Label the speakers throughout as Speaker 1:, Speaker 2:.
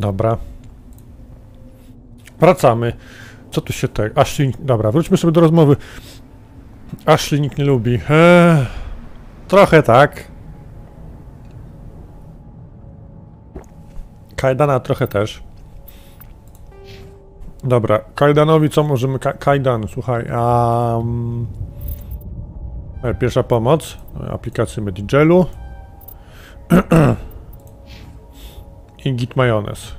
Speaker 1: Dobra. Wracamy. Co tu się tak... Ashley... Dobra, wróćmy sobie do rozmowy. Ashley nikt nie lubi. Trochę tak. Kajdana trochę też. Dobra, Kajdanowi co możemy... Kajdan, słuchaj. Pierwsza pomoc. Aplikację Medigelu. I git majonez.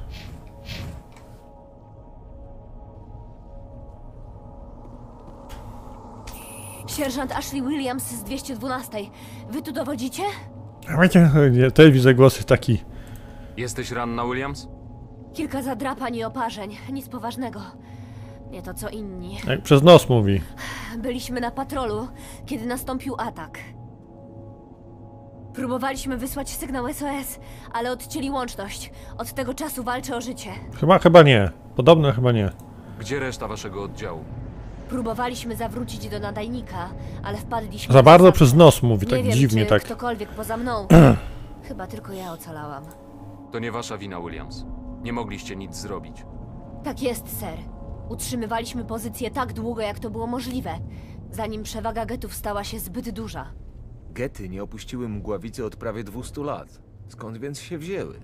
Speaker 2: Sierżant Ashley Williams z 212. Wy tu dowodzicie?
Speaker 1: Wiecie, tutaj widzę głosy taki.
Speaker 3: Jesteś ranna, Williams?
Speaker 2: Kilka zadrapań i oparzeń. Nic poważnego. Nie to co inni.
Speaker 1: Jak przez nos mówi.
Speaker 2: Byliśmy na patrolu, kiedy nastąpił atak. Próbowaliśmy wysłać sygnał SOS, ale odcięli łączność. Od tego czasu walczę o życie.
Speaker 1: Chyba nie. Podobno chyba nie.
Speaker 3: Gdzie reszta waszego oddziału?
Speaker 2: Próbowaliśmy zawrócić do nadajnika, ale wpadliśmy...
Speaker 1: Za bardzo przez nos mówi, tak
Speaker 2: nie wiem,
Speaker 1: dziwnie
Speaker 2: czy
Speaker 1: tak.
Speaker 2: ktokolwiek poza mną. Chyba tylko ja ocalałam.
Speaker 3: To nie wasza wina, Williams. Nie mogliście nic zrobić.
Speaker 2: Tak jest, ser. Utrzymywaliśmy pozycję tak długo, jak to było możliwe, zanim przewaga getów stała się zbyt duża.
Speaker 4: Gety nie opuściły Mgławicy od prawie 200 lat. Skąd więc się wzięły?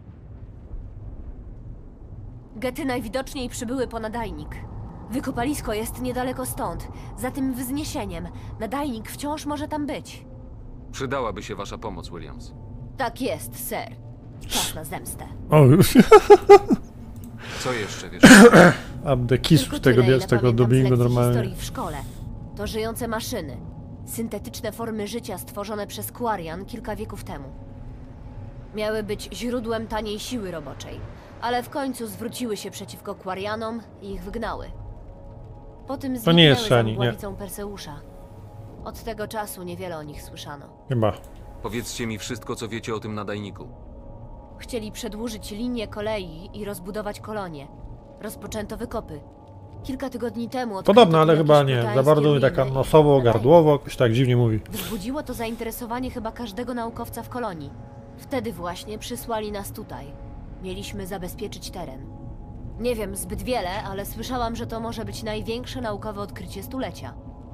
Speaker 2: Gety najwidoczniej przybyły po nadajnik. Wykopalisko jest niedaleko stąd, za tym wzniesieniem. Nadajnik wciąż może tam być.
Speaker 3: Przydałaby się wasza pomoc, Williams.
Speaker 2: Tak jest, ser. Czas na zemstę.
Speaker 1: O, już.
Speaker 3: Co jeszcze wiesz?
Speaker 1: Abdekis
Speaker 2: Tylko
Speaker 1: tego,
Speaker 2: tyle, ile
Speaker 1: z tego
Speaker 2: pamiętam z
Speaker 1: dubbingu
Speaker 2: lekcji
Speaker 1: normalnie.
Speaker 2: historii w szkole. To żyjące maszyny. Syntetyczne formy życia stworzone przez Quarian kilka wieków temu. Miały być źródłem taniej siły roboczej, ale w końcu zwróciły się przeciwko Quarianom i ich wygnały. Potem
Speaker 1: To nie jest
Speaker 2: zniknęły za
Speaker 1: Shani, nie.
Speaker 2: mgławicą Perseusza. Od tego czasu niewiele o nich słyszano.
Speaker 1: Chyba.
Speaker 3: Powiedzcie mi wszystko, co wiecie o tym nadajniku.
Speaker 2: Chcieli przedłużyć linię kolei i rozbudować kolonie. Rozpoczęto wykopy. Kilka tygodni temu odkryto
Speaker 1: Podobno, ale
Speaker 2: tu
Speaker 1: chyba
Speaker 2: jakieś
Speaker 1: nie. Za
Speaker 2: brutańskie
Speaker 1: bardzo
Speaker 2: ruiny
Speaker 1: taka
Speaker 2: i
Speaker 1: nosowo,
Speaker 2: nadajnik.
Speaker 1: gardłowo, jakoś tak dziwnie mówi.
Speaker 2: Wzbudziło to zainteresowanie chyba każdego naukowca w kolonii. Wtedy właśnie przysłali nas tutaj. Mieliśmy zabezpieczyć teren. Nie wiem zbyt wiele, ale słyszałam, że to może być największe naukowe odkrycie stulecia.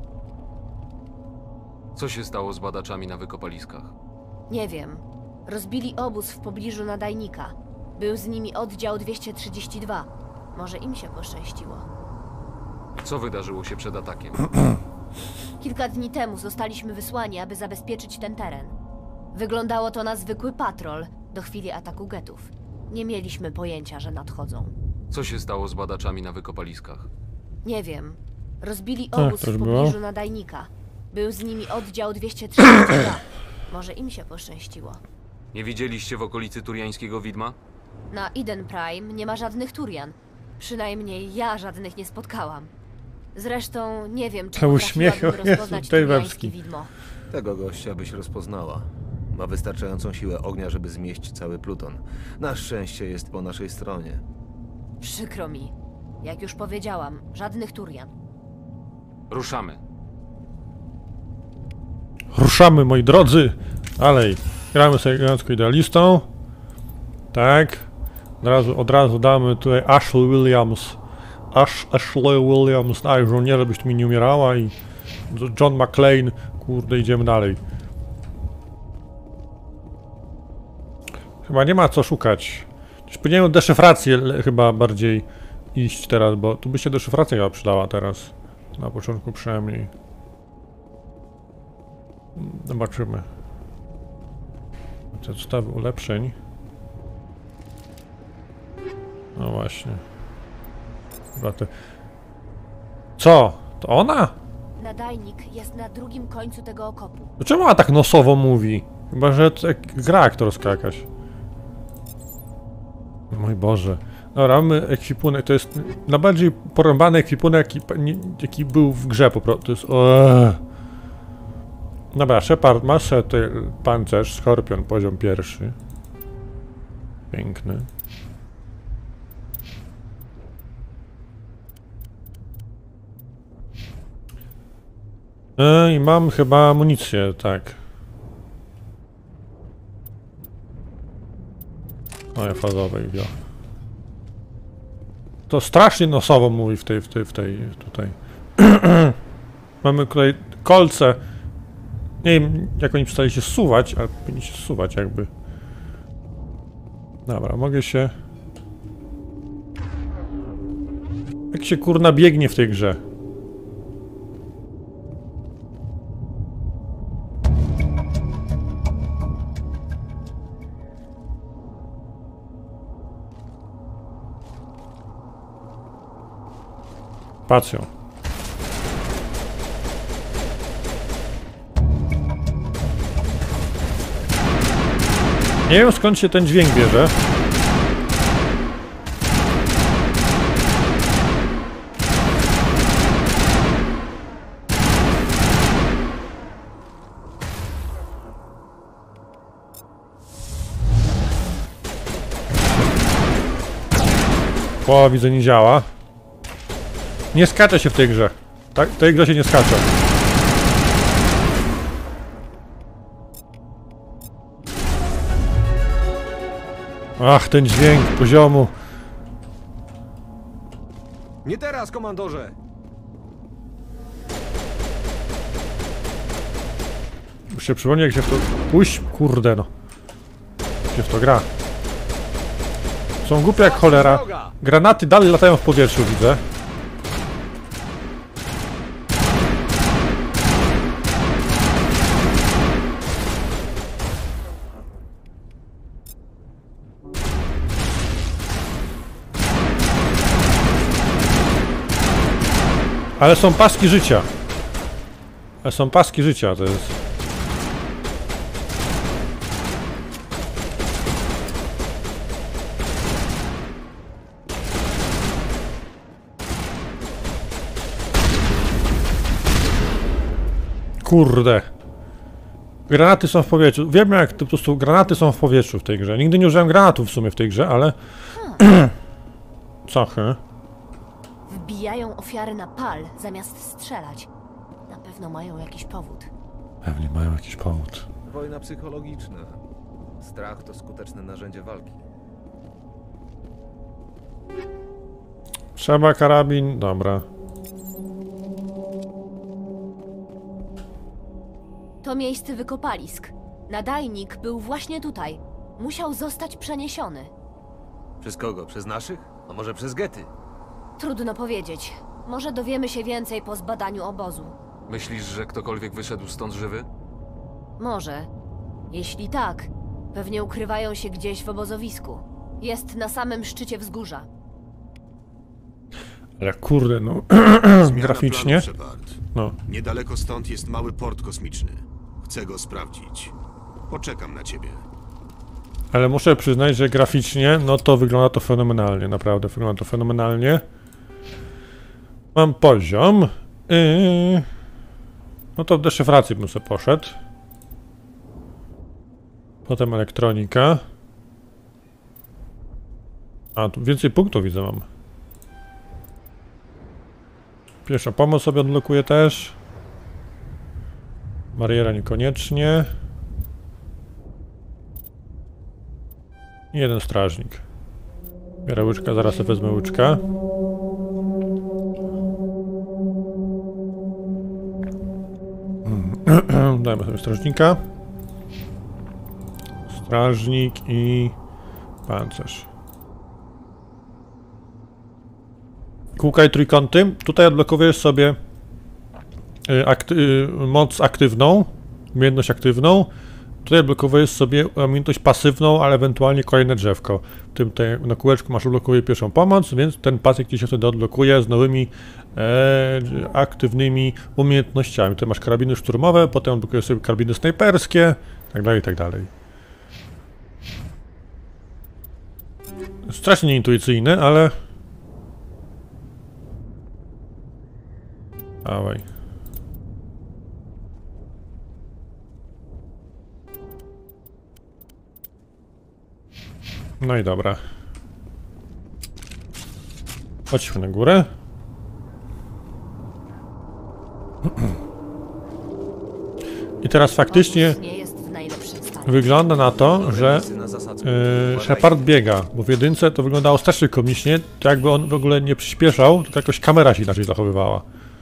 Speaker 3: Co się stało z badaczami na wykopaliskach?
Speaker 2: Nie wiem. Rozbili obóz w pobliżu nadajnika. Był z nimi oddział 232. Może im się poszczęściło.
Speaker 3: Co wydarzyło się przed atakiem?
Speaker 2: Kilka dni temu zostaliśmy wysłani, aby zabezpieczyć ten teren. Wyglądało to na zwykły patrol do chwili ataku getów. Nie mieliśmy pojęcia, że nadchodzą.
Speaker 3: Co się stało z badaczami na wykopaliskach?
Speaker 2: Nie wiem. Rozbili
Speaker 1: Ach,
Speaker 2: obóz
Speaker 1: to już
Speaker 2: w
Speaker 1: było?
Speaker 2: pobliżu nadajnika. Był z nimi oddział 232. Może im się poszczęściło.
Speaker 3: Nie widzieliście w okolicy turiańskiego widma?
Speaker 2: Na Eden Prime nie ma żadnych Turian. Przynajmniej ja żadnych nie spotkałam. Zresztą nie wiem, czy
Speaker 1: Te uśmiechy,
Speaker 2: potrafiłabym
Speaker 1: o Jezu,
Speaker 2: rozpoznać
Speaker 1: Dejwewski.
Speaker 2: turiańskie widmo.
Speaker 4: Tego gościa byś rozpoznała. Ma wystarczającą siłę ognia, żeby zmieść cały Pluton. Na szczęście jest po naszej stronie.
Speaker 2: Przykro mi. Jak już powiedziałam, żadnych Turian.
Speaker 3: Ruszamy.
Speaker 1: Ruszamy, moi drodzy. Dalej. Gramy sobie elegancko idealistą. Tak. Od razu damy tutaj Ashley Williams. Ashley Williams. Daj, żołnierze, byś tu mi nie umierała. I John McClane. Kurde, idziemy dalej. Chyba nie ma co szukać. Powinienem deszyfrację chyba bardziej iść teraz, bo tu by się deszyfracja chyba przydała teraz. Na początku przynajmniej. Zobaczymy. Zestawy ulepszeń. No właśnie. Chyba te... Co? To ona?
Speaker 2: Nadajnik jest na drugim końcu tego okopu.
Speaker 1: Dlaczego ona tak nosowo mówi? Chyba, że to jak gra aktorska jakaś. Mój Boże. Dobra, mamy ekwipunek, to jest najbardziej porąbany ekwipunek, jaki był w grze po prostu. To jest... Dobra, Shepard ma tutaj pancerz, Skorpion, poziom 1. Piękny. I mam chyba amunicję, tak. Moje fazowej wio. to strasznie nosowo mówi w tej tutaj. Mamy tutaj kolce. Nie wiem, jak oni przestali się zsuwać, ale powinni się zsuwać jakby. Dobra, mogę się... Jak się kurna biegnie w tej grze? Patrzą. Nie wiem, skąd się ten dźwięk bierze. O, widzę, nie działa. Nie skacze się w tej grze. Tak? W tej grze się nie skacze. Ach, ten dźwięk poziomu.
Speaker 4: Nie teraz, komandorze!
Speaker 1: Muszę przypomnieć, jak się w to... Puść, kurde no. Jak się w to gra. Są głupie jak cholera. Granaty dalej latają w powietrzu, widzę. Ale są paski życia. Ale są paski życia, to jest... Kurde. Granaty są w powietrzu. Wiem, jak po prostu granaty są w powietrzu w tej grze. Nigdy nie użyłem granatów w sumie w tej grze, ale... Co, he?
Speaker 2: Wbijają ofiary na pal, zamiast strzelać. Na pewno mają jakiś powód.
Speaker 1: Pewnie mają jakiś powód.
Speaker 4: Wojna psychologiczna. Strach to skuteczne narzędzie walki.
Speaker 1: Trzeba karabin, dobra.
Speaker 2: To miejsce wykopalisk. Nadajnik był właśnie tutaj. Musiał zostać przeniesiony.
Speaker 4: Przez kogo? Przez naszych? A może przez gety?
Speaker 2: Trudno powiedzieć. Może dowiemy się więcej po zbadaniu obozu.
Speaker 3: Myślisz, że ktokolwiek wyszedł stąd żywy?
Speaker 2: Może. Jeśli tak, pewnie ukrywają się gdzieś w obozowisku. Jest na samym szczycie wzgórza.
Speaker 1: Ale kurde, no... graficznie...
Speaker 5: Planu, Shepard.
Speaker 1: No.
Speaker 5: Niedaleko stąd jest mały port kosmiczny. Chcę go sprawdzić. Poczekam na ciebie.
Speaker 1: Ale muszę przyznać, że graficznie, no to wygląda to fenomenalnie, naprawdę wygląda to fenomenalnie. Mam poziom. No to w deszyfrację bym sobie poszedł. Potem elektronika. A, tu więcej punktów widzę mam. Pierwsza pomoc sobie odblokuję też. Bariera niekoniecznie. I jeden strażnik. Biorę łyczka, zaraz sobie wezmę łyczka. Dajmy sobie strażnika. Strażnik i pancerz. Kółka i trójkąty. Tutaj odblokowujesz sobie moc aktywną, umiejętność aktywną. Tutaj odblokowujesz sobie umiejętność pasywną, ale ewentualnie kolejne drzewko. Na kółeczku masz odblokuje pierwszą pomoc, więc ten pasek ci się wtedy odblokuje z nowymi aktywnymi umiejętnościami. Tutaj masz karabiny szturmowe, potem odblokujesz sobie karabiny snajperskie, tak dalej, tak dalej. Strasznie nieintuicyjny, ale... Dawaj. No i dobra. Chodźmy na górę. I teraz faktycznie...
Speaker 2: Obóz nie jest w najlepszym stanie.
Speaker 1: wygląda na to, że
Speaker 4: Na zasadzkę.
Speaker 1: Shepard biega, bo w jedynce to wyglądało strasznie komicznie, to jakby on w ogóle nie przyspieszał, to jakoś kamera się inaczej zachowywała.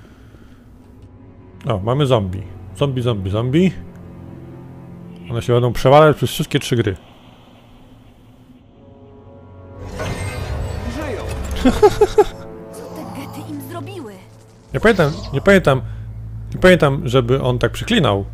Speaker 1: O, mamy zombie. Zombie. One się będą przewalać przez wszystkie 3 gry.
Speaker 2: Co te gety im zrobiły?
Speaker 1: Nie pamiętam, żeby on tak przyklinał.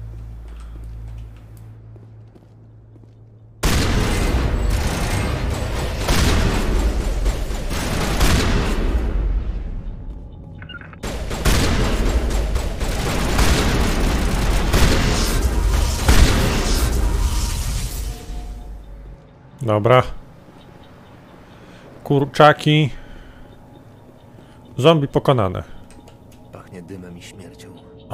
Speaker 1: Dobra. Kurczaki. Zombie pokonane.
Speaker 4: Pachnie dymem i śmiercią.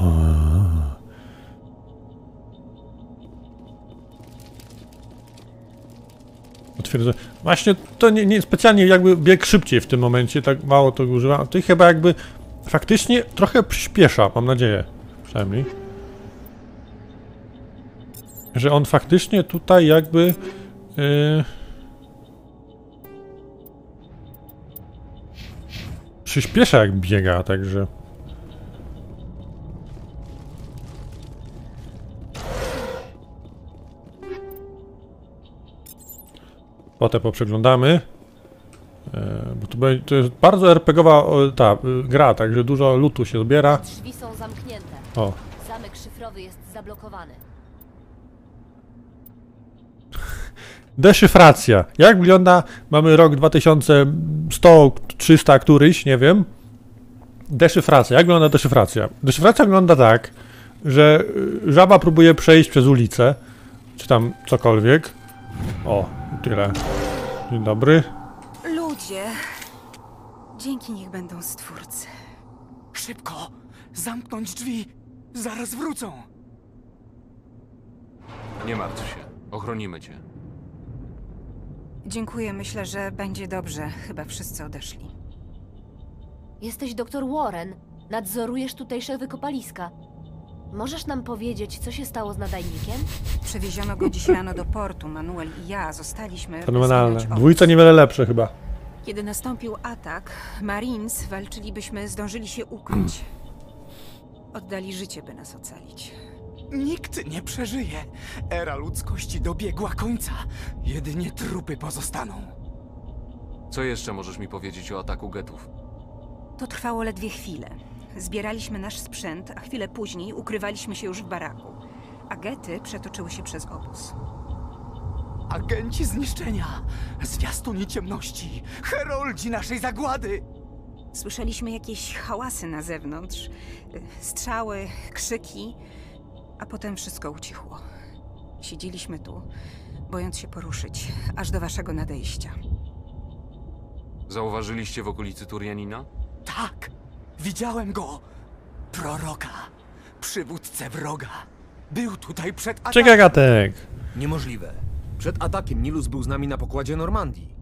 Speaker 1: Potwierdzę. Właśnie to nie specjalnie jakby bieg szybciej w tym momencie, tak mało to używam. To chyba jakby faktycznie trochę przyspiesza, mam nadzieję. Przynajmniej. Że on faktycznie tutaj jakby... przyspiesza jak biega, także... Potem poprzeglądamy. Bo to jest bardzo RPGowa gra, także dużo lootu się zbiera.
Speaker 2: Drzwi są zamknięte.
Speaker 1: O.
Speaker 2: Zamek szyfrowy jest zablokowany.
Speaker 1: Deszyfracja. Jak wygląda? Mamy rok 2100, 300 któryś, nie wiem. Deszyfracja. Jak wygląda deszyfracja? Deszyfracja wygląda tak, że żaba próbuje przejść przez ulicę, czy tam cokolwiek. O, tyle. Dzień dobry.
Speaker 6: Ludzie. Dzięki nich będą stwórcy.
Speaker 7: Szybko! Zamknąć drzwi! Zaraz wrócą!
Speaker 3: Nie martw się. Ochronimy cię.
Speaker 6: Dziękuję, myślę, że będzie dobrze. Chyba wszyscy odeszli.
Speaker 2: Jesteś doktor Warren. Nadzorujesz tutejsze wykopaliska. Możesz nam powiedzieć, co się stało z nadajnikiem?
Speaker 6: Przewieziono go dziś rano do portu. Manuel i ja zostaliśmy. by
Speaker 1: Fenomenalne.
Speaker 6: zginąć
Speaker 1: Dwójca niewiele lepsze chyba.
Speaker 6: Kiedy nastąpił atak, Marines walczyli, byśmy zdążyli się ukryć. Oddali życie, by nas ocalić.
Speaker 7: Nikt nie przeżyje! Era ludzkości dobiegła końca. Jedynie trupy pozostaną.
Speaker 3: Co jeszcze możesz mi powiedzieć o ataku getów?
Speaker 6: To trwało ledwie chwilę. Zbieraliśmy nasz sprzęt, a chwilę później ukrywaliśmy się już w baraku. A gety przetoczyły się przez obóz.
Speaker 7: Agenci zniszczenia! Zwiastuni ciemności! Heroldzi naszej zagłady!
Speaker 6: Słyszeliśmy jakieś hałasy na zewnątrz, strzały, krzyki, a potem wszystko ucichło. Siedzieliśmy tu, bojąc się poruszyć, aż do waszego nadejścia.
Speaker 3: Zauważyliście w okolicy Turianina?
Speaker 7: Tak! Widziałem go! Proroka! Przywódcę wroga! Był tutaj przed atakiem!
Speaker 1: Czekaj, Gatek!
Speaker 4: Niemożliwe. Przed atakiem Nilus był z nami na pokładzie Normandii.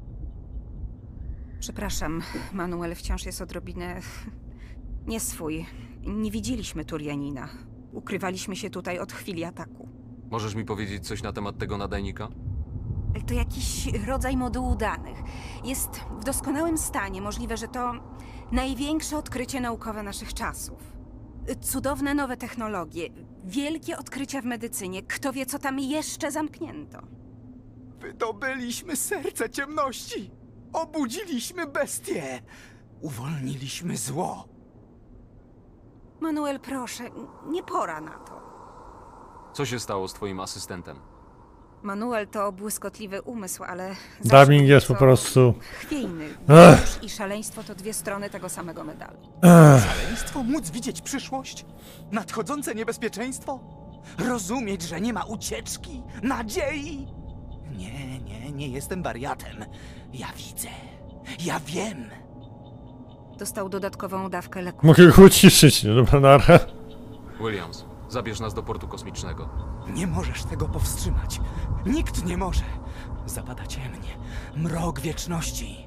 Speaker 6: Przepraszam, Manuel wciąż jest odrobinę... nie swój. Nie widzieliśmy Turianina. Ukrywaliśmy się tutaj od chwili ataku.
Speaker 3: Możesz mi powiedzieć coś na temat tego nadajnika?
Speaker 6: To jakiś rodzaj modułu danych. Jest w doskonałym stanie. Możliwe, że to największe odkrycie naukowe naszych czasów. Cudowne nowe technologie, wielkie odkrycia w medycynie. Kto wie, co tam jeszcze zamknięto.
Speaker 7: Wydobyliśmy serce ciemności! Obudziliśmy bestie! Uwolniliśmy zło!
Speaker 6: Manuel, proszę, nie pora na to.
Speaker 3: Co się stało z twoim asystentem?
Speaker 6: Manuel to błyskotliwy umysł, ale...
Speaker 1: Dubbing jest po prostu...
Speaker 6: chwiejny.
Speaker 1: Ech.
Speaker 6: I szaleństwo to dwie strony tego samego medalu.
Speaker 7: Szaleństwo móc widzieć przyszłość? Nadchodzące niebezpieczeństwo? Rozumieć, że nie ma ucieczki, nadziei? Nie jestem wariatem. Ja widzę. Ja wiem.
Speaker 6: Dostał dodatkową dawkę leków.
Speaker 1: Mogę go uciszyć, nie? Dobra, nara.
Speaker 3: Williams, zabierz nas do portu kosmicznego.
Speaker 7: Nie możesz tego powstrzymać. Nikt nie może. Zapada ciemnie. Mrok wieczności.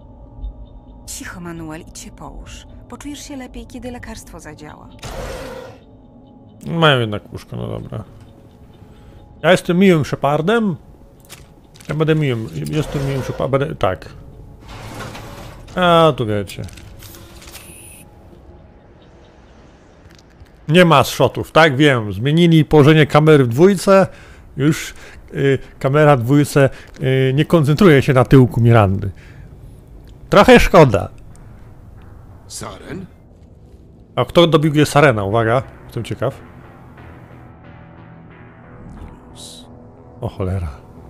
Speaker 6: Cicho, Manuel, idź się połóż. Poczujesz się lepiej, kiedy lekarstwo zadziała.
Speaker 1: Mają jednak łóżko, no dobra. Ja jestem miłym Shepardem. Ja będę miłym. Jestem miłym Shepardem. Będę... Tak. A, tu wiecie. Nie ma shotów, tak? Wiem. Zmienili położenie kamery w dwójce. Już kamera w dwójce nie koncentruje się na tyłku Mirandy. Trochę szkoda.
Speaker 5: Saren?
Speaker 1: A kto dobieguje Sarena? Uwaga, jestem ciekaw. O cholera.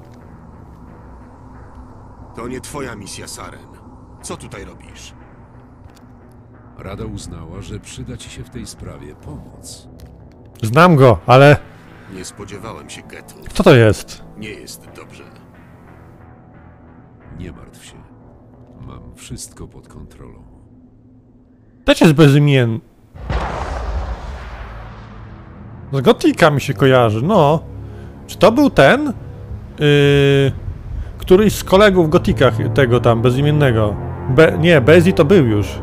Speaker 5: To nie twoja misja, Saren. Co tutaj robisz?
Speaker 8: Rada uznała, że przyda ci się w tej sprawie pomoc.
Speaker 1: Znam go, ale
Speaker 5: Nie spodziewałem się Getu.
Speaker 1: kto to jest?
Speaker 5: Nie jest dobrze.
Speaker 8: Nie martw się. Mam wszystko pod kontrolą.
Speaker 1: Też jest bezimienny. Z Gotika mi się kojarzy, no. Czy to był ten? Któryś z kolegów w Gotikach tego tam, bezimiennego. Nie, Bezi to był już.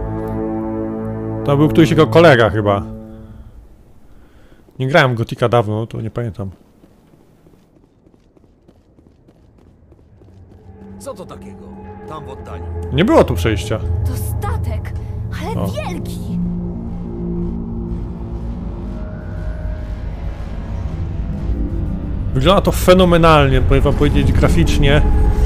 Speaker 1: To był któryś jego kolega chyba. Nie grałem w Gotika dawno, to nie pamiętam.
Speaker 4: Co to takiego? Tam w oddali.
Speaker 1: Nie było tu przejścia.
Speaker 2: To statek, ale
Speaker 1: O.
Speaker 2: wielki!
Speaker 1: Wygląda to fenomenalnie, powiem wam powiedzieć, graficznie.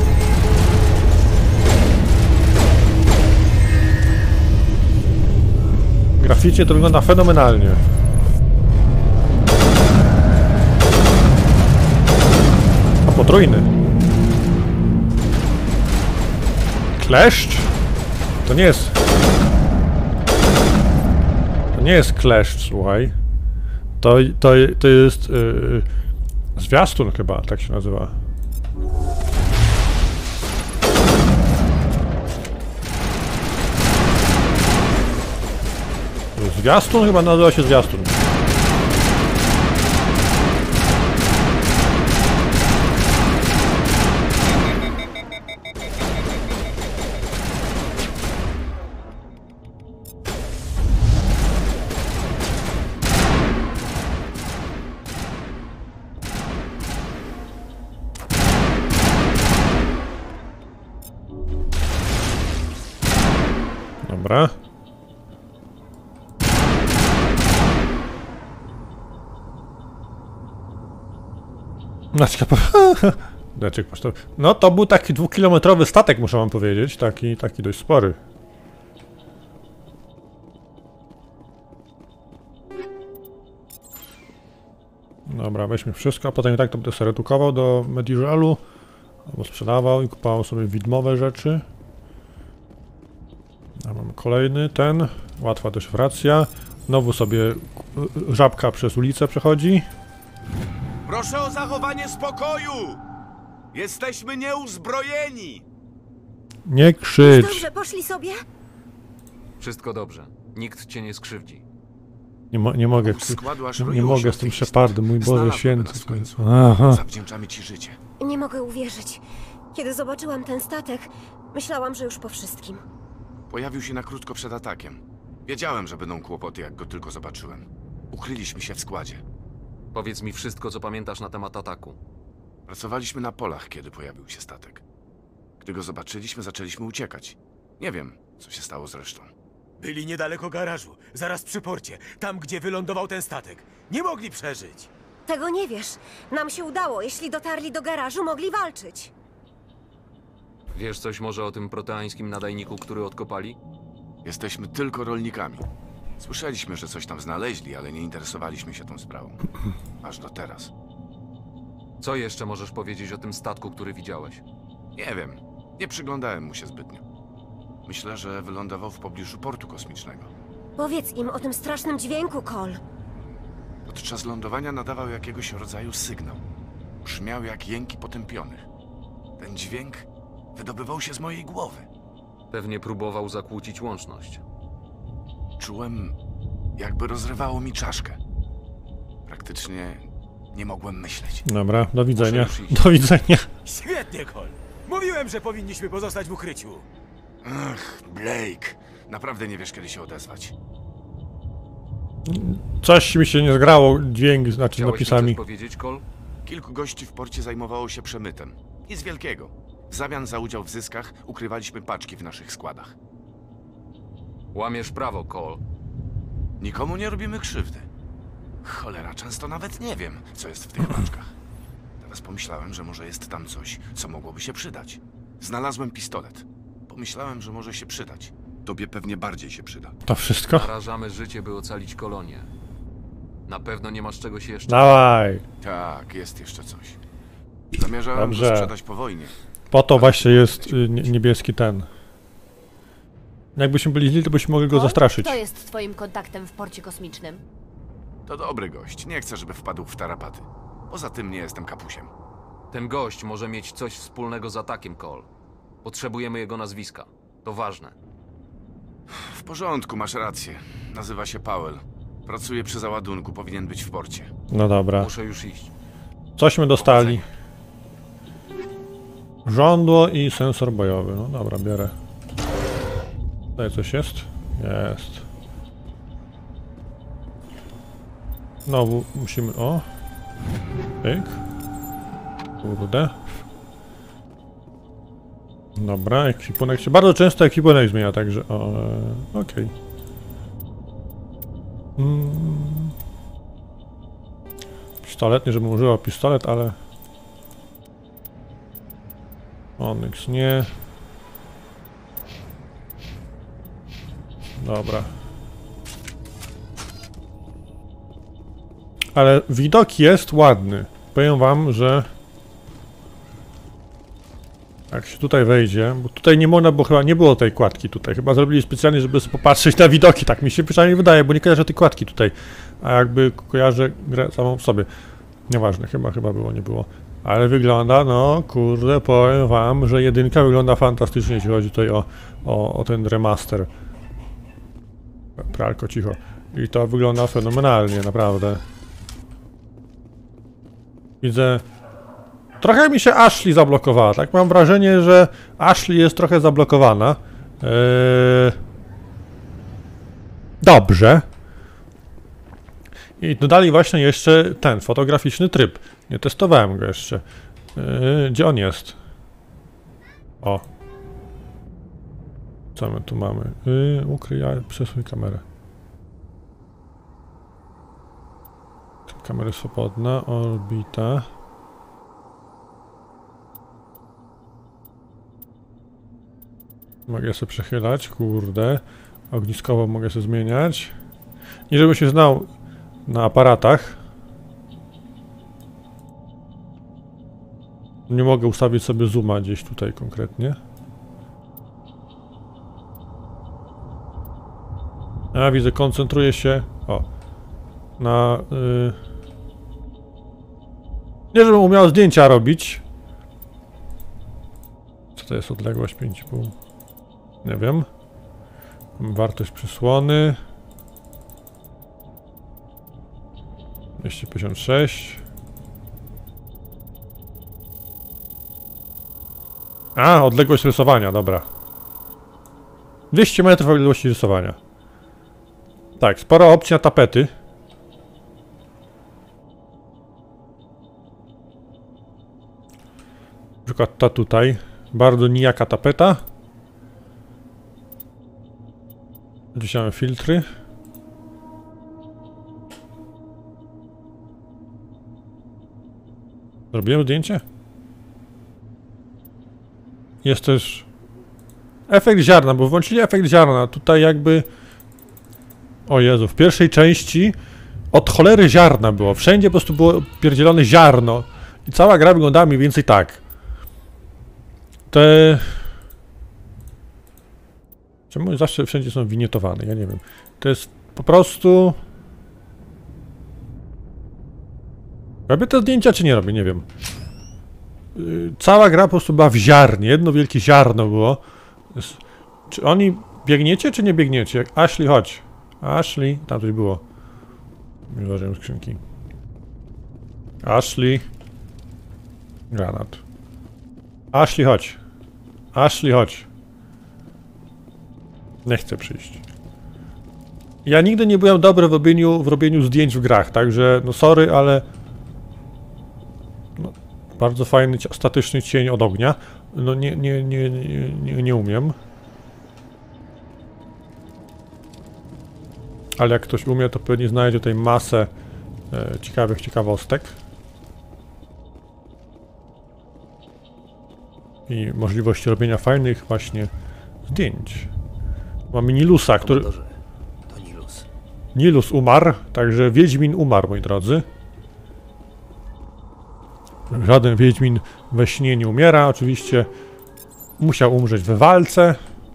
Speaker 1: Graficznie to wygląda fenomenalnie. A potrójny. Kleszcz? To nie jest... To nie jest kleszcz, słuchaj. To jest... Zwiastun chyba, tak się nazywa. Zwiastun chyba nazywa się zwiastun. Dobra. Deczek pocztowy. No to był taki 2-kilometrowy statek, muszę wam powiedzieć. Taki dość spory. Dobra, weźmy wszystko, a potem i tak to będę sobie redukował do Mediralu. Albo sprzedawał i kupował sobie widmowe rzeczy. A mam kolejny, ten. Łatwa deszifracja. Znowu sobie żabka przez ulicę przechodzi.
Speaker 9: Proszę o zachowanie spokoju! Jesteśmy nieuzbrojeni!
Speaker 1: Nie krzycz.
Speaker 2: Dobrze, poszli sobie?
Speaker 3: Wszystko dobrze. Nikt cię nie skrzywdzi.
Speaker 1: Nie mogę.
Speaker 9: Składu aż
Speaker 1: Nie
Speaker 9: roiło
Speaker 1: mogę
Speaker 9: się
Speaker 1: z tym
Speaker 9: od tych
Speaker 1: Shepardem, mój Boże
Speaker 9: Znalazłem
Speaker 1: święty.
Speaker 9: nas w końcu.
Speaker 1: Aha.
Speaker 9: Zawdzięczamy ci życie.
Speaker 2: Nie mogę uwierzyć. Kiedy zobaczyłam ten statek, myślałam, że już po wszystkim.
Speaker 9: Pojawił się na krótko przed atakiem. Wiedziałem, że będą kłopoty, jak go tylko zobaczyłem. Ukryliśmy się w składzie.
Speaker 3: Powiedz mi wszystko, co pamiętasz na temat ataku.
Speaker 9: Pracowaliśmy na polach, kiedy pojawił się statek. Gdy go zobaczyliśmy, zaczęliśmy uciekać. Nie wiem, co się stało zresztą.
Speaker 10: Byli niedaleko garażu, zaraz przy porcie, tam gdzie wylądował ten statek. Nie mogli przeżyć.
Speaker 2: Tego nie wiesz. Nam się udało. Jeśli dotarli do garażu, mogli walczyć.
Speaker 3: Wiesz coś może o tym proteańskim nadajniku, który odkopali?
Speaker 9: Jesteśmy tylko rolnikami. Słyszeliśmy, że coś tam znaleźli, ale nie interesowaliśmy się tą sprawą. Aż do teraz.
Speaker 3: Co jeszcze możesz powiedzieć o tym statku, który widziałeś?
Speaker 9: Nie wiem. Nie przyglądałem mu się zbytnio. Myślę, że wylądował w pobliżu portu kosmicznego.
Speaker 2: Powiedz im o tym strasznym dźwięku, Cole.
Speaker 9: Podczas lądowania nadawał jakiegoś rodzaju sygnał. Brzmiał jak jęki potępionych. Ten dźwięk wydobywał się z mojej głowy.
Speaker 3: Pewnie próbował zakłócić łączność.
Speaker 9: Czułem, jakby rozrywało mi czaszkę. Praktycznie nie mogłem myśleć.
Speaker 1: Dobra, do widzenia.
Speaker 3: Muszę już iść.
Speaker 1: Do widzenia.
Speaker 10: Świetnie, Cole. Mówiłem, że powinniśmy pozostać w ukryciu.
Speaker 9: Ach, Blake. Naprawdę nie wiesz, kiedy się odezwać.
Speaker 1: Coś mi się nie zgrało, dźwięk, znaczy
Speaker 3: Chciałeś mi
Speaker 1: napisami.
Speaker 3: coś powiedzieć, Cole?
Speaker 9: Kilku gości w porcie zajmowało się przemytem. Nic wielkiego. W zamian za udział w zyskach ukrywaliśmy paczki w naszych składach.
Speaker 3: Łamiesz prawo, Cole.
Speaker 9: Nikomu nie robimy krzywdy. Cholera, często nawet nie wiem, co jest w tych paczkach. Teraz pomyślałem, że może jest tam coś, co mogłoby się przydać. Znalazłem pistolet. Pomyślałem, że może się przydać.
Speaker 5: Tobie pewnie bardziej się przyda.
Speaker 1: To wszystko?
Speaker 3: Narażamy życie, by ocalić kolonię. Na pewno nie masz czegoś jeszcze.
Speaker 1: Dawaj.
Speaker 9: Tak, jest jeszcze coś. Zamierzałem
Speaker 1: Dobrze.
Speaker 9: go sprzedać po wojnie.
Speaker 1: Po to właśnie jest niebieski ten. Jakbyśmy byli źli, to byśmy mogli go
Speaker 2: Cole?
Speaker 1: zastraszyć.
Speaker 2: Kto jest twoim kontaktem w porcie kosmicznym?
Speaker 9: To dobry gość. Nie chcę, żeby wpadł w tarapaty. Poza tym nie jestem kapusiem.
Speaker 3: Ten gość może mieć coś wspólnego z atakiem, Cole. Potrzebujemy jego nazwiska. To ważne.
Speaker 9: W porządku, masz rację. Nazywa się Powell. Pracuje przy załadunku, powinien być w porcie.
Speaker 1: No dobra.
Speaker 3: Muszę już iść.
Speaker 1: Cośmy dostali. Żądło i sensor bojowy. No dobra, biorę. Tutaj coś jest? Jest. Znowu musimy... O! Pyk. Kurde. Dobra, ekwipunek się... Bardzo często ekwipunek zmienia, także... Okej. Pistolet, nie żebym używał pistolet, ale... Onyx nie. Dobra. Ale widok jest ładny. Powiem wam, że... Jak się tutaj wejdzie, bo tutaj nie można, bo chyba nie było tej kładki tutaj. Chyba zrobili specjalnie, żeby sobie popatrzeć na widoki, tak mi się przynajmniej wydaje, bo nie kojarzę tej kładki tutaj. A jakby kojarzę grę samą w sobie. Nieważne, chyba było, nie było. Ale wygląda, no kurde, powiem wam, że jedynka wygląda fantastycznie, jeśli chodzi tutaj o ten remaster. Pralko, cicho. I to wygląda fenomenalnie, naprawdę. Widzę... Trochę mi się Ashley zablokowała, tak? Mam wrażenie, że Ashley jest trochę zablokowana. Dobrze. I dodali właśnie jeszcze ten fotograficzny tryb. Nie testowałem go jeszcze. Gdzie on jest? O. Co my tu mamy? Ukryj, przesuń kamerę. Kamera swobodna, orbita. Mogę sobie przechylać, kurde. Ogniskowo mogę sobie zmieniać. Nie żebym się znał na aparatach. Nie mogę ustawić sobie zooma gdzieś tutaj konkretnie. A widzę, koncentruję się na... Nie żebym umiał zdjęcia robić. Co to jest odległość 5,5? Nie wiem. Wartość przysłony. 256. A, odległość rysowania, dobra. 200 metrów odległości rysowania. Tak, sporo opcji na tapety. Na przykład ta tutaj. Bardzo nijaka tapeta. Gdzieś mamy filtry. Zrobiłem zdjęcie? Jest też efekt ziarna, bo włączyli efekt ziarna. Tutaj jakby... O Jezu, w pierwszej części od cholery ziarna było. Wszędzie po prostu było pierdzielone ziarno. I cała gra wyglądała mniej więcej tak. Czemu zawsze wszędzie są winietowane? Ja nie wiem. To jest po prostu... Robię te zdjęcia, czy nie robię? Nie wiem. Cała gra po prostu była w ziarnie. Jedno wielkie ziarno było. Czy oni biegniecie, czy nie biegniecie? Ashley, chodź. Ashley, tam coś było. Nie złożyłem skrzynki. Ashley. Granat. Ashley, chodź. Ashley, chodź. Nie chcę przyjść. Ja nigdy nie byłem dobry w robieniu zdjęć w grach, także no sorry, ale... Bardzo fajny, statyczny cień od ognia. No nie umiem. Ale jak ktoś umie, to pewnie znajdzie tutaj masę ciekawych ciekawostek. I możliwości robienia fajnych właśnie zdjęć. Mamy Nilusa, który...
Speaker 4: To Nilus.
Speaker 1: Nilus umarł, także Wiedźmin umarł, moi drodzy. Żaden Wiedźmin we śnie nie umiera, oczywiście musiał umrzeć we walce.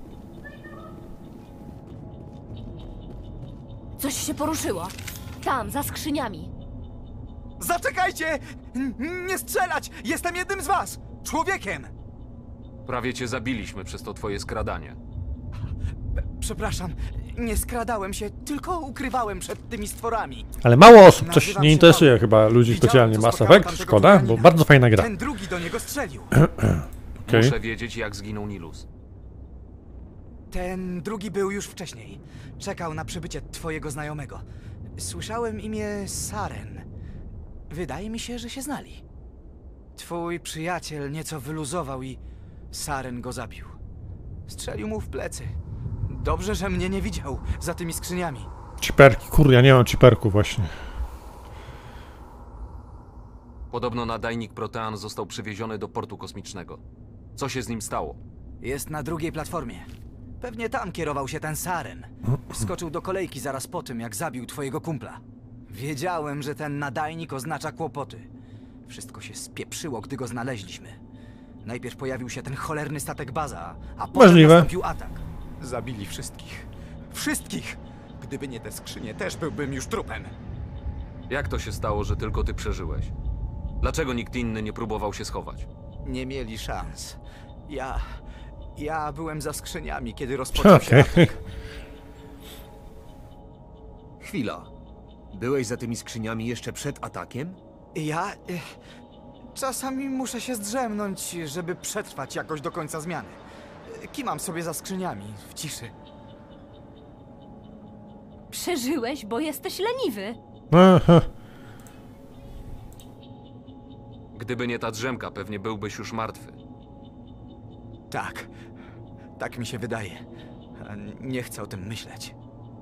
Speaker 2: Coś się poruszyło. Tam, za skrzyniami.
Speaker 7: Zaczekajcie! Nie strzelać! Jestem jednym z was! Człowiekiem!
Speaker 3: Prawie cię zabiliśmy przez to twoje skradanie.
Speaker 7: Przepraszam, nie skradałem się, tylko ukrywałem przed tymi stworami.
Speaker 1: Ale mało osób, coś
Speaker 7: Nazywam
Speaker 1: nie
Speaker 7: się
Speaker 1: interesuje
Speaker 7: Paweł.
Speaker 1: chyba ludzi
Speaker 7: Widziałem,
Speaker 1: specjalnie
Speaker 7: co
Speaker 1: Mass
Speaker 7: spotkało
Speaker 1: Effect,
Speaker 7: tamtego
Speaker 1: szkoda, bo
Speaker 7: Turanina.
Speaker 1: bardzo fajna gra.
Speaker 7: Ten drugi do niego strzelił.
Speaker 1: Okay.
Speaker 3: Muszę wiedzieć, jak zginął Nilus.
Speaker 7: Ten drugi był już wcześniej. Czekał na przybycie twojego znajomego. Słyszałem imię Saren. Wydaje mi się, że się znali. Twój przyjaciel nieco wyluzował i Saren go zabił. Strzelił mu w plecy. Dobrze, że mnie nie widział za tymi skrzyniami.
Speaker 1: Ciperki, kurde, ja nie mam ciperku właśnie.
Speaker 3: Podobno nadajnik Protean został przywieziony do portu kosmicznego. Co się z nim stało?
Speaker 7: Jest na drugiej platformie. Pewnie tam kierował się ten Saren. Wskoczył do kolejki zaraz po tym, jak zabił twojego kumpla. Wiedziałem, że ten nadajnik oznacza kłopoty. Wszystko się spieprzyło, gdy go znaleźliśmy. Najpierw pojawił się ten cholerny statek baza, a potem
Speaker 1: Możliwe.
Speaker 7: nastąpił atak. Zabili wszystkich. Wszystkich! Gdyby nie te skrzynie, też byłbym już trupem.
Speaker 3: Jak to się stało, że tylko ty przeżyłeś? Dlaczego nikt inny nie próbował się schować?
Speaker 7: Nie mieli szans. Ja byłem za skrzyniami, kiedy rozpoczął się atak.
Speaker 4: Chwila. Byłeś za tymi skrzyniami jeszcze przed atakiem?
Speaker 7: Ja... czasami muszę się zdrzemnąć, żeby przetrwać jakoś do końca zmiany. Kimam sobie za skrzyniami, w ciszy.
Speaker 2: Przeżyłeś, bo jesteś leniwy.
Speaker 1: Aha.
Speaker 3: Gdyby nie ta drzemka, pewnie byłbyś już martwy.
Speaker 7: Tak. Tak mi się wydaje. Nie chcę o tym myśleć.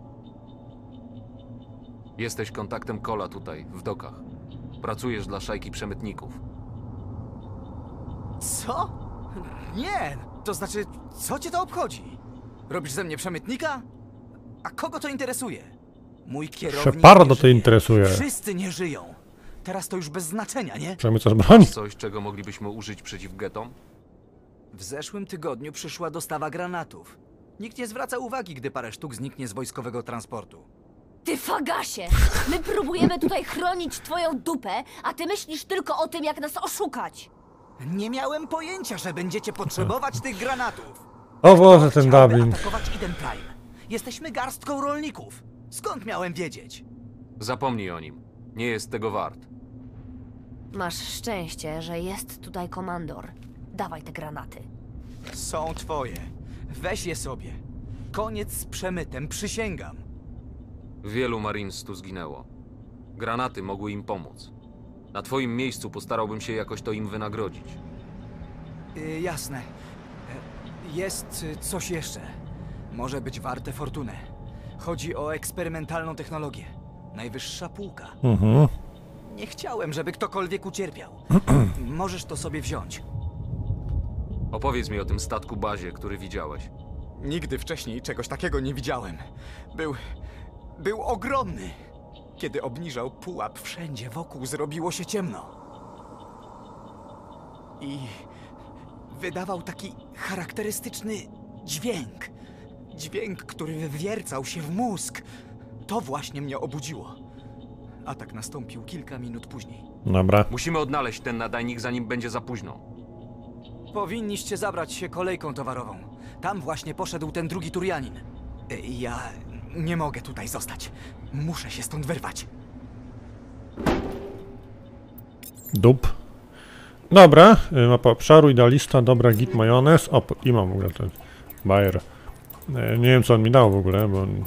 Speaker 3: Jesteś kontaktem Cola tutaj, w dokach. Pracujesz dla szajki przemytników.
Speaker 7: Co? Nie! To znaczy, co cię to obchodzi? Robisz ze mnie przemytnika? A kogo to interesuje? Mój kierownik
Speaker 1: Szepardo
Speaker 7: nie
Speaker 1: to
Speaker 7: żyje.
Speaker 1: interesuje.
Speaker 7: Wszyscy nie żyją. Teraz to już bez znaczenia, nie?
Speaker 1: Przemycasz broń?
Speaker 3: Coś, czego moglibyśmy użyć przeciw getom?
Speaker 7: W zeszłym tygodniu przyszła dostawa granatów. Nikt nie zwraca uwagi, gdy parę sztuk zniknie z wojskowego transportu.
Speaker 2: Ty fagasie! My próbujemy tutaj chronić twoją dupę, a ty myślisz tylko o tym, jak nas oszukać.
Speaker 7: Nie miałem pojęcia, że będziecie potrzebować tych granatów.
Speaker 1: O Boże, ten
Speaker 7: Chciałby
Speaker 1: dubbing.
Speaker 7: atakować Eden Prime. Jesteśmy garstką rolników. Skąd miałem wiedzieć?
Speaker 3: Zapomnij o nim. Nie jest tego wart.
Speaker 2: Masz szczęście, że jest tutaj komandor. Dawaj te granaty.
Speaker 7: Są twoje. Weź je sobie. Koniec z przemytem, przysięgam.
Speaker 3: Wielu Marines tu zginęło. Granaty mogły im pomóc. Na twoim miejscu postarałbym się jakoś to im wynagrodzić.
Speaker 7: Jasne. Jest coś jeszcze. Może być warte fortunę. Chodzi o eksperymentalną technologię. Najwyższa półka. Nie chciałem, żeby ktokolwiek ucierpiał. Możesz to sobie wziąć.
Speaker 3: Opowiedz mi o tym statku bazie, który widziałeś.
Speaker 7: Nigdy wcześniej czegoś takiego nie widziałem. Był ogromny. Kiedy obniżał pułap, wszędzie wokół zrobiło się ciemno. I wydawał taki charakterystyczny dźwięk. Dźwięk, który wwiercał się w mózg. To właśnie mnie obudziło. Atak nastąpił kilka minut później.
Speaker 1: Dobra.
Speaker 3: Musimy odnaleźć ten nadajnik, zanim będzie za późno.
Speaker 7: Powinniście zabrać się kolejką towarową. Tam właśnie poszedł ten drugi Turianin. Ja nie mogę tutaj zostać. Muszę się stąd wyrwać.
Speaker 1: Dup. Dobra, mapa obszaru, idealista, dobra, git, majonez. O, i mam w ogóle ten Bayer. Nie wiem, co on mi dał w ogóle, bo on...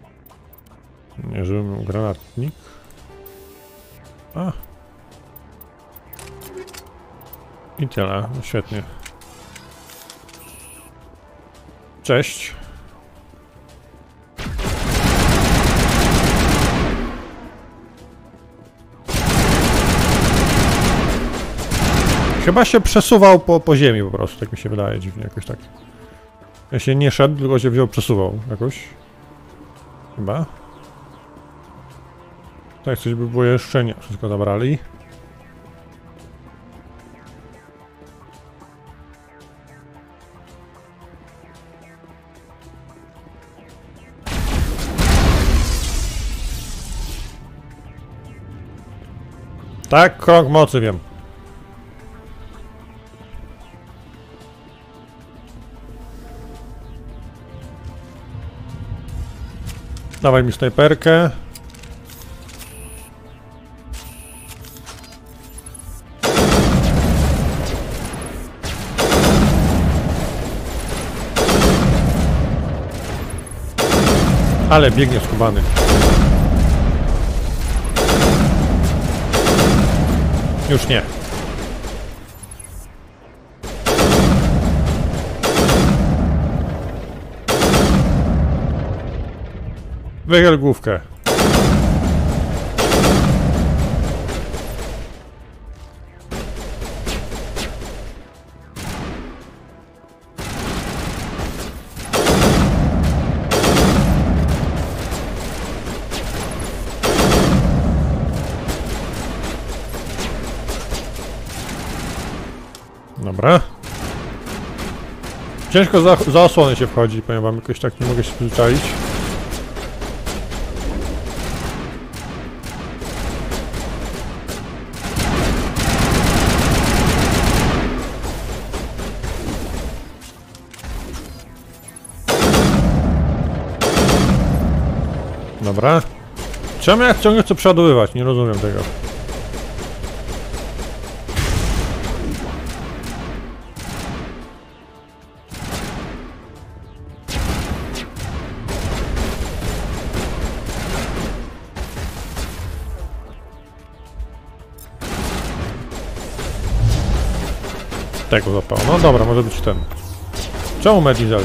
Speaker 1: Nie, żebym miał granatnik. A. I tyle, no świetnie. Cześć. Chyba się przesuwał po ziemi po prostu, tak mi się wydaje dziwnie jakoś tak. Ja się nie szedł, tylko się wziął, przesuwał jakoś. Chyba. Tak, coś by było jeszcze nie. Wszystko zabrali. Tak, krąg mocy wiem. Dawaj mi snajperkę. Ale biegnie skubany. Już nie. Wychyl główkę. Dobra. Ciężko za osłonę się wchodzi, powiem wam, jakoś tak nie mogę się przyzwyczaić. Dobra. Czemu ja ciągle chcę przeładowywać? Nie rozumiem tego. Tego zapał. No dobra, może być ten. Czemu Medizel?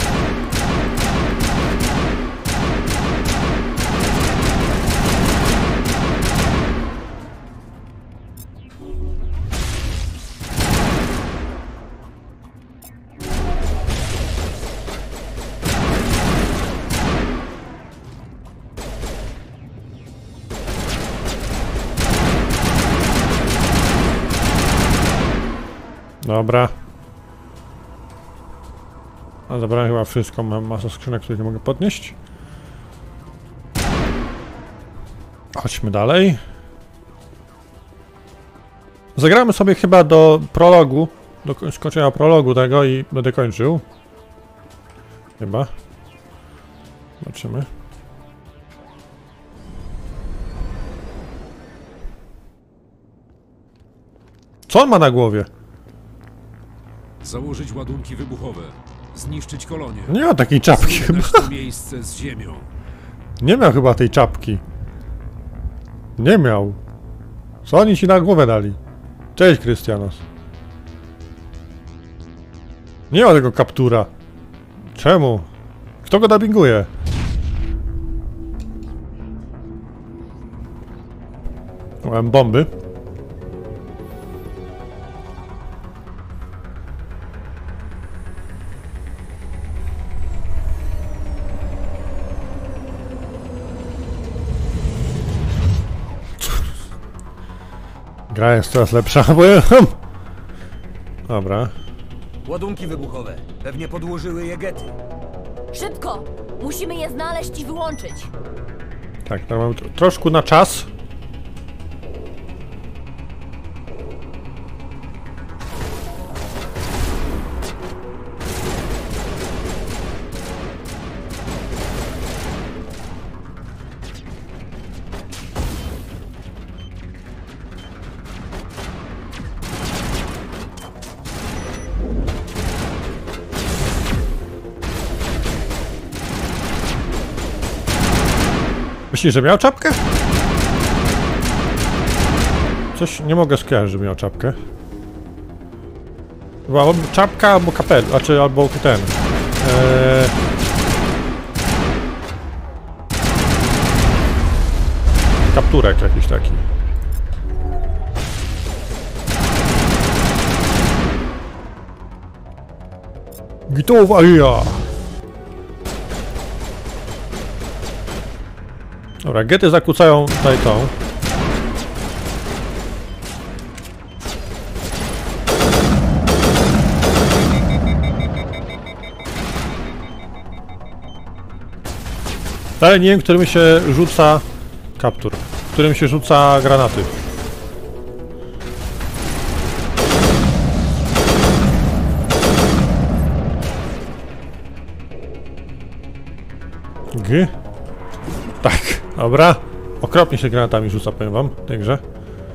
Speaker 1: Dobra. A zabrałem chyba wszystko, mam masę skrzynek, które nie mogę podnieść. Chodźmy dalej. Zagramy sobie chyba do prologu, do skończenia prologu tego i będę kończył. Chyba. Zobaczymy. Co on ma na głowie?
Speaker 8: Założyć ładunki wybuchowe. Zniszczyć kolonię.
Speaker 1: Nie ma takiej czapki chyba.
Speaker 8: To miejsce z ziemią.
Speaker 1: Nie miał chyba tej czapki. Nie miał. Co oni ci na głowę dali? Cześć, Krystianos. Nie ma tego kaptura. Czemu? Kto go dubbinguje? Mam bomby. Gra jest coraz lepsza, bo ja... Dobra.
Speaker 10: Ładunki wybuchowe. Pewnie podłożyły je gety.
Speaker 2: Szybko! Musimy je znaleźć i wyłączyć.
Speaker 1: Tak, to mamy troszkę na czas. Myślisz, że miał czapkę? Coś nie mogę skojarzyć, że miał czapkę. Chyba albo czapka, albo kapel, znaczy albo ten. Kapturek jakiś taki. Gitowaria! Dobra, gety zakłócają tutaj tą. Ale nie wiem, którym się rzuca kaptur, którym się rzuca granaty. G? Tak, dobra. Okropnie się granatami rzuca, powiem wam, w tej grze.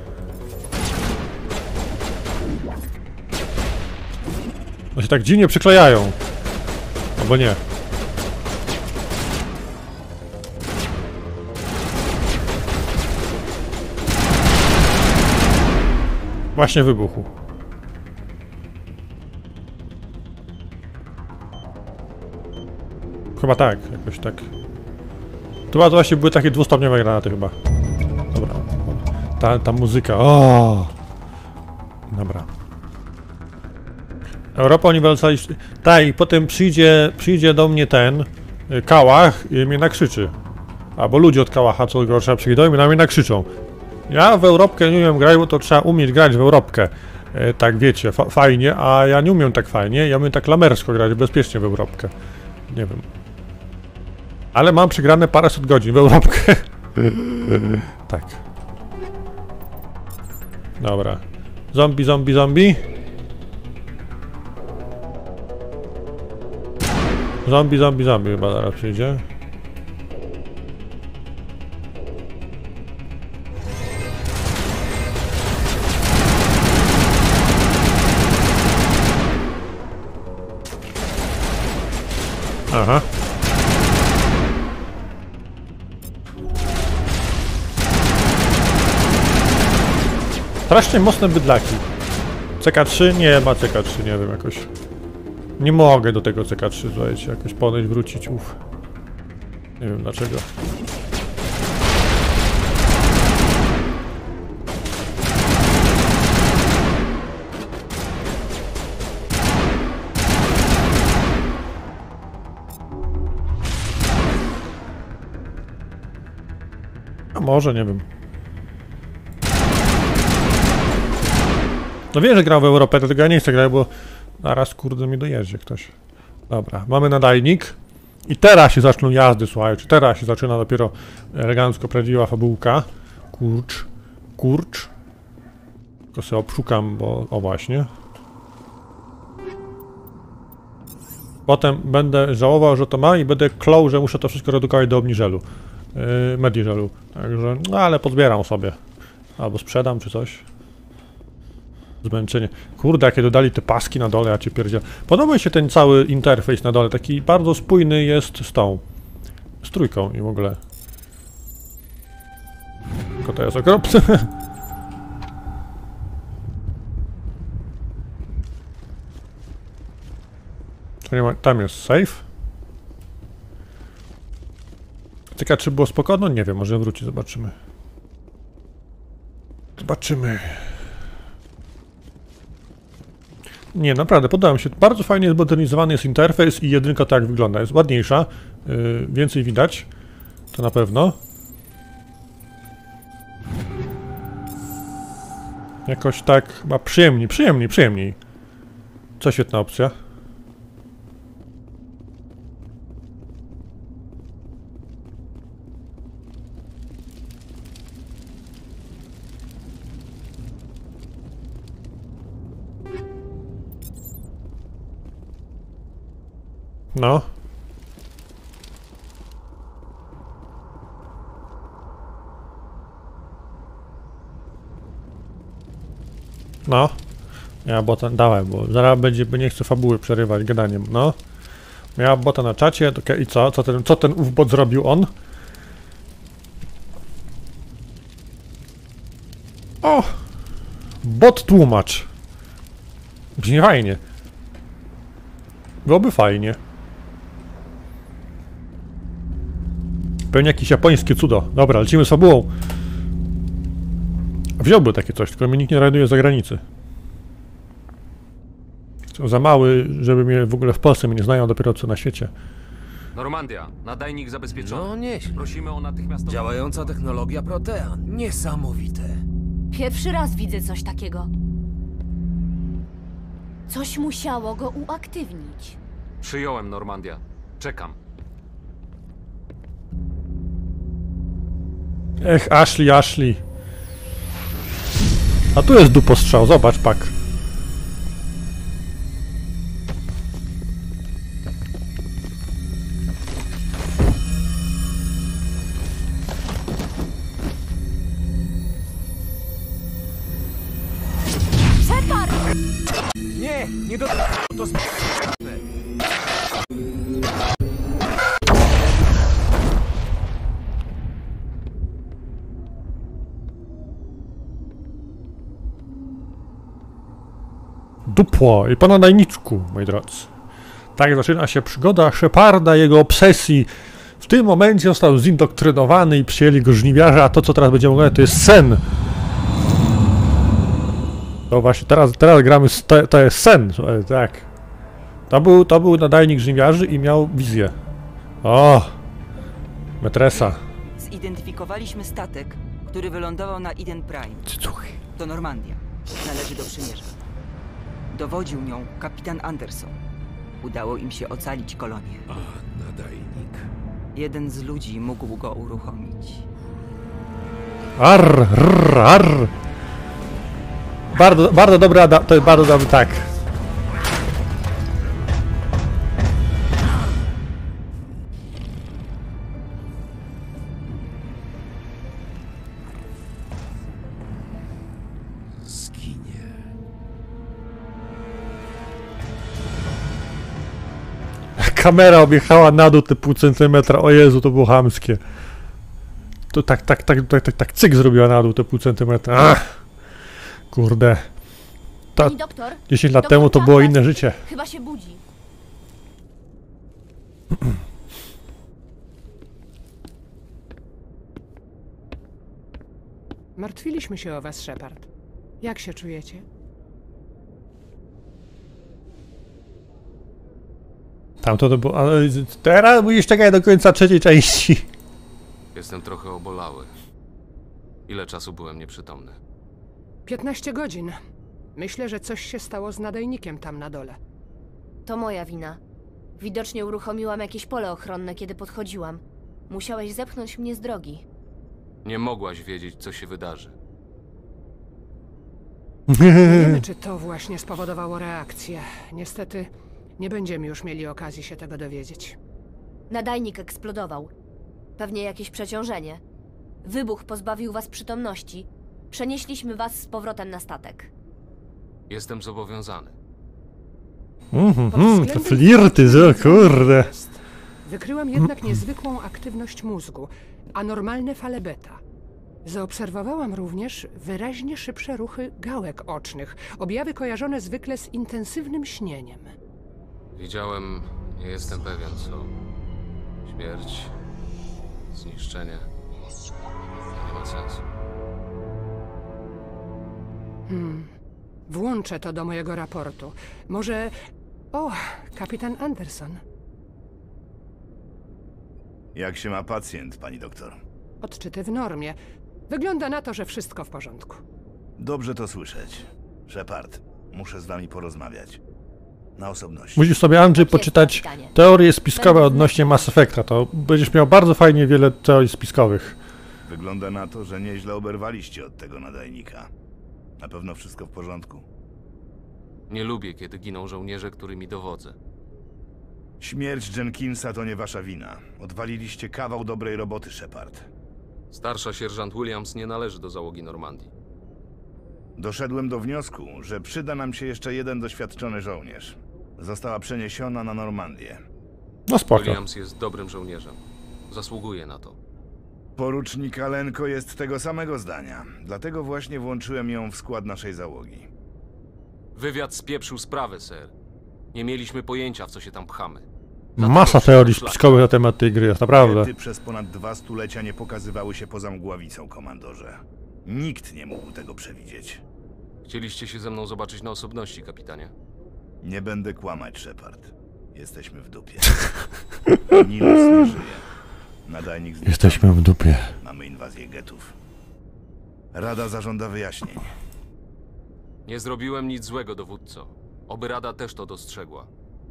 Speaker 1: One się tak dziwnie przyklejają. Albo nie. Właśnie wybuchł. Chyba tak, jakoś tak. To właśnie były takie dwustopniowe granaty chyba. Dobra. Ta muzyka. O! Dobra. Europa uniwersalistyczna. Tak, i potem przyjdzie do mnie ten kałach i mnie nakrzyczy. Albo ludzie od kałacha, co gorsza, przyjdą i na mnie nakrzyczą. Ja w Europkę nie umiem grać, bo to trzeba umieć grać w Europkę. Tak wiecie, fajnie, a ja nie umiem tak fajnie, ja umiem tak lamersko grać, bezpiecznie w Europkę. Nie wiem. Ale mam przegrane paręset godzin w Europkę. Tak. Dobra. Zombie, zombie, zombie. Zombie, zombie, zombie chyba zaraz przyjdzie. Aha. Strasznie mocne bydlaki. CK3? Nie ma CK3, nie wiem, jakoś. Nie mogę do tego CK3, słuchajcie, jakoś podejść, wrócić, uff. Nie wiem dlaczego. A może, nie wiem. No wiem, że grał w Europę, dlatego ja nie chcę grać, bo zaraz kurde mi dojedzie ktoś. Dobra, mamy nadajnik. I teraz się zaczną jazdy, słuchajcie. Teraz się zaczyna dopiero elegancko prawdziwa fabułka. Kurcz. Tylko sobie obszukam, bo... O właśnie. Potem będę żałował, że to mam i będę klął, że muszę to wszystko redukować do obniżelu. Mediżelu. Także, no ale pozbieram sobie. Albo sprzedam, czy coś. Zmęczenie. Kurde, jakie dodali te paski na dole, ja cię pierdzielę. Podoba mi się ten cały interfejs na dole, taki bardzo spójny jest z tą. Z trójką i w ogóle. Tylko to jest okropne. Tam jest safe. Tylko czy było spoko? No nie wiem, może wróci, zobaczymy. Zobaczymy. Nie, naprawdę, podoba mi się. Bardzo fajnie zmodernizowany jest interfejs i jedynka tak wygląda. Jest ładniejsza, więcej widać, to na pewno. Jakoś tak chyba przyjemniej. Co świetna opcja. No. No. Ja bota dałem, bo zaraz będzie, bo nie chcę fabuły przerywać gadaniem, no. Miała bota na czacie, to i co? Co ten ów bot zrobił on? O! Bot tłumacz. Brzmi fajnie. Byłoby fajnie. Pewnie jakieś japońskie cudo. Dobra, lecimy z fabułą. Wziąłby takie coś, tylko mnie nikt nie rajduje za granicy. Są za mały, żeby mnie w ogóle w Polsce mnie nie znają, dopiero co na świecie.
Speaker 3: Normandia, nadajnik zabezpieczony.
Speaker 4: No nieźle.
Speaker 3: Prosimy o natychmiastowe...
Speaker 4: Działająca technologia Protean. Niesamowite.
Speaker 2: Pierwszy raz widzę coś takiego. Coś musiało go uaktywnić.
Speaker 3: Przyjąłem, Normandia. Czekam.
Speaker 1: Ech, Ashley. A tu jest dupostrzał, zobacz, pak.
Speaker 2: Shepard!
Speaker 10: Nie do... To...
Speaker 1: Dupło i pana najniczku, moi drodzy. Tak zaczyna się przygoda Sheparda, jego obsesji. W tym momencie został zindoktrynowany i przyjęli go żniwiarze, a to, co teraz będziemy oglądać, to jest sen. To właśnie, teraz gramy, to jest sen, tak. To był nadajnik żniwiarzy i miał wizję. O! Metresa.
Speaker 11: Zidentyfikowaliśmy statek, który wylądował na Eden Prime. To Normandia. Należy do przymierza. Dowodził nią kapitan Anderson. Udało im się ocalić kolonię.
Speaker 8: A, nadajnik.
Speaker 11: Jeden z ludzi mógł go uruchomić.
Speaker 1: Arr. Bardzo dobra, to jest bardzo dobry, tak. Kamera objechała na dół te pół centymetra, o Jezu, to było chamskie. To tak cyk zrobiła na dół te pół centymetra. Ach, kurde.
Speaker 2: Pani doktor?
Speaker 1: 10 lat temu to było inne życie.
Speaker 2: Chyba się budzi.
Speaker 12: Martwiliśmy się o was, Shepard. Jak się czujecie?
Speaker 1: Tamto to było, ale teraz musisz czekać do końca trzeciej części.
Speaker 3: Jestem trochę obolały. Ile czasu byłem nieprzytomny?
Speaker 12: 15 godzin. Myślę, że coś się stało z nadajnikiem tam na dole.
Speaker 2: To moja wina. Widocznie uruchomiłam jakieś pole ochronne, kiedy podchodziłam. Musiałeś zepchnąć mnie z drogi.
Speaker 3: Nie mogłaś wiedzieć, co się wydarzy.
Speaker 12: Nie wiemy, czy to właśnie spowodowało reakcję. Niestety, nie będziemy już mieli okazji się tego dowiedzieć.
Speaker 2: Nadajnik eksplodował. Pewnie jakieś przeciążenie. Wybuch pozbawił was przytomności. Przenieśliśmy was z powrotem na statek.
Speaker 3: Jestem zobowiązany.
Speaker 1: Te flirty, kurde.
Speaker 12: Wykryłam jednak niezwykłą aktywność mózgu, anormalne fale beta. Zaobserwowałam również wyraźnie szybsze ruchy gałek ocznych, objawy kojarzone zwykle z intensywnym śnieniem.
Speaker 3: Widziałem, nie jestem pewien co. Śmierć, zniszczenie. Nie ma sensu.
Speaker 12: Włączę to do mojego raportu. Może... O, kapitan Anderson.
Speaker 13: Jak się ma pacjent, pani doktor?
Speaker 12: Odczyty w normie. Wygląda na to, że wszystko w porządku.
Speaker 13: Dobrze to słyszeć. Shepard, muszę z wami porozmawiać. Na osobności.
Speaker 1: Musisz sobie, Andrzej, poczytać teorie spiskowe odnośnie Mass Effecta. To będziesz miał bardzo fajnie wiele teorii spiskowych.
Speaker 13: Wygląda na to, że nieźle oberwaliście od tego nadajnika. Na pewno wszystko w porządku.
Speaker 3: Nie lubię, kiedy giną żołnierze, którymi dowodzę.
Speaker 13: Śmierć Jenkinsa to nie wasza wina. Odwaliliście kawał dobrej roboty, Shepard.
Speaker 3: Starsza sierżant Williams nie należy do załogi Normandii.
Speaker 13: Doszedłem do wniosku, że przyda nam się jeszcze jeden doświadczony żołnierz. Została przeniesiona na Normandię.
Speaker 1: No spoko.
Speaker 3: Williams jest dobrym żołnierzem. Zasługuje na to.
Speaker 13: Porucznik Alenko jest tego samego zdania. Dlatego właśnie włączyłem ją w skład naszej załogi.
Speaker 3: Wywiad spieprzył sprawę, ser. Nie mieliśmy pojęcia, w co się tam pchamy.
Speaker 1: Masa teorii spiskowych na temat tej gry, jest naprawdę.
Speaker 13: Gety przez ponad 2 stulecia nie pokazywały się poza mgławicą, komandorze. Nikt nie mógł tego przewidzieć.
Speaker 3: Chcieliście się ze mną zobaczyć na osobności, kapitanie?
Speaker 13: Nie będę kłamać, Shepard. Jesteśmy w dupie. Nilus nie żyje. Nadajnik zniszczony.
Speaker 1: Jesteśmy w dupie.
Speaker 13: Mamy inwazję getów. Rada zażąda wyjaśnień.
Speaker 3: Nie zrobiłem nic złego, dowódco. Oby Rada też to dostrzegła.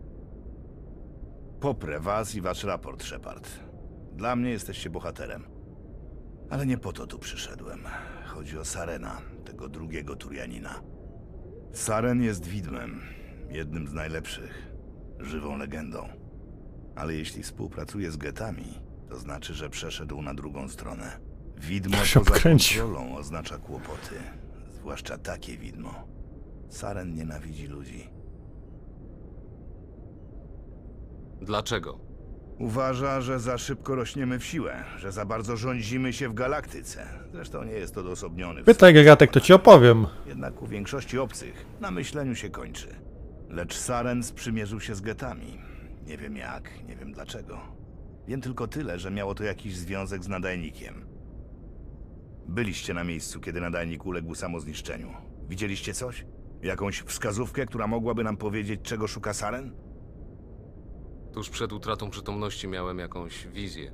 Speaker 13: Poprę was i wasz raport, Shepard. Dla mnie jesteście bohaterem. Ale nie po to tu przyszedłem. Chodzi o Sarena, tego drugiego Turianina. Saren jest widmem. Jednym z najlepszych. Żywą legendą. Ale jeśli współpracuje z getami, to znaczy, że przeszedł na drugą stronę. Widmo poza kontrolą oznacza kłopoty. Zwłaszcza takie widmo. Saren nienawidzi ludzi.
Speaker 3: Dlaczego?
Speaker 13: Uważa, że za szybko rośniemy w siłę, że za bardzo rządzimy się w galaktyce. Zresztą nie jest odosobniony.
Speaker 1: Pytaj, Gagatek, to ci opowiem.
Speaker 13: Jednak u większości obcych na myśleniu się kończy. Lecz Saren sprzymierzył się z getami. Nie wiem jak, nie wiem dlaczego. Wiem tylko tyle, że miało to jakiś związek z nadajnikiem. Byliście na miejscu, kiedy nadajnik uległ samozniszczeniu. Widzieliście coś? Jakąś wskazówkę, która mogłaby nam powiedzieć, czego szuka Saren?
Speaker 3: Tuż przed utratą przytomności miałem jakąś wizję.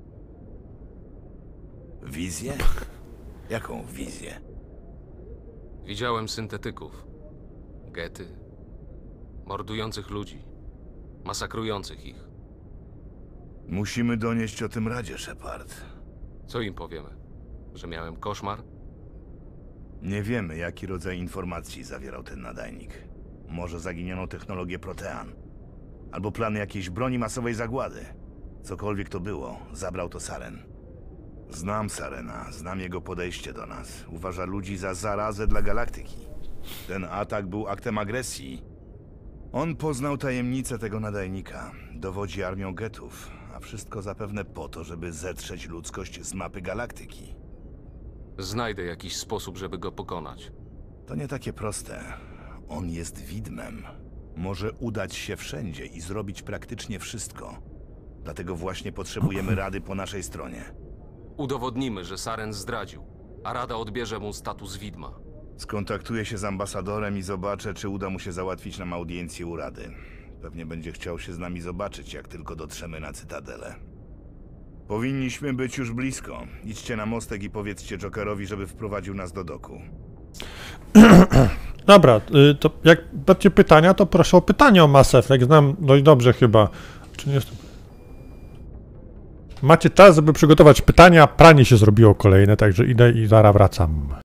Speaker 13: Wizję? Jaką wizję?
Speaker 3: Widziałem syntetyków. Gety. Mordujących ludzi. Masakrujących ich.
Speaker 13: Musimy donieść o tym Radzie, Shepard.
Speaker 3: Co im powiemy? Że miałem koszmar?
Speaker 13: Nie wiemy, jaki rodzaj informacji zawierał ten nadajnik. Może zaginioną technologię Protean. Albo plan jakiejś broni masowej zagłady. Cokolwiek to było, zabrał to Saren. Znam Sarena, znam jego podejście do nas. Uważa ludzi za zarazę dla galaktyki. Ten atak był aktem agresji. On poznał tajemnicę tego nadajnika. Dowodzi armią getów, a wszystko zapewne po to, żeby zetrzeć ludzkość z mapy galaktyki.
Speaker 3: Znajdę jakiś sposób, żeby go pokonać.
Speaker 13: To nie takie proste. On jest widmem. Może udać się wszędzie i zrobić praktycznie wszystko. Dlatego właśnie potrzebujemy Rady po naszej stronie.
Speaker 3: Udowodnimy, że Saren zdradził, a Rada odbierze mu status widma.
Speaker 13: Skontaktuję się z ambasadorem i zobaczę, czy uda mu się załatwić nam audiencję u Rady. Pewnie będzie chciał się z nami zobaczyć, jak tylko dotrzemy na Cytadelę. Powinniśmy być już blisko. Idźcie na mostek i powiedzcie Jokerowi, żeby wprowadził nas do doku.
Speaker 1: Dobra, to jak macie pytania, to proszę o pytania o Mass Effect. Znam dość dobrze chyba. Czy nie jestem... Macie czas, żeby przygotować pytania. Pranie się zrobiło kolejne, także idę i zaraz wracam.